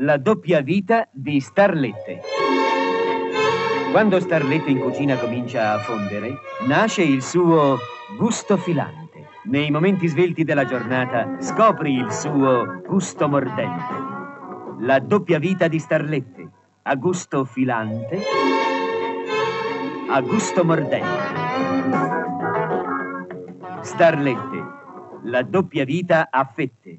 La doppia vita di Starlette. Quando Starlette in cucina comincia a fondere, nasce il suo gusto filante. Nei momenti svelti della giornata scopri il suo gusto mordente. La doppia vita di Starlette, a gusto filante, a gusto mordente. Starlette, la doppia vita a fette.